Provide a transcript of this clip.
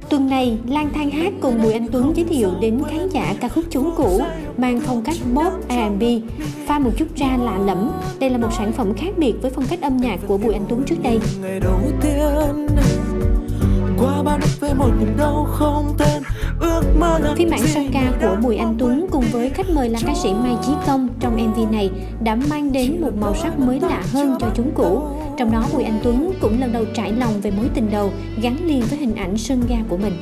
Tuần này, Lang Thang hát cùng Bùi Anh Tuấn giới thiệu đến khán giả ca khúc Chúng Cũ mang phong cách pop R&B, pha một chút ra lạ lẫm. Đây là một sản phẩm khác biệt với phong cách âm nhạc của Bùi Anh Tuấn trước đây. Ngày đầu tiên qua bao năm với một niềm đau không tên, ước mơ là Phiên bản song ca của Bùi Anh Tuấn cùng với khách mời là ca sĩ Mai Chí Công trong MV này đã mang đến một màu sắc mới lạ hơn cho Chúng Cũ. Trong đó Bùi Anh Tuấn cũng lần đầu trải lòng về mối tình đầu gắn liền với hình ảnh sân ga của mình.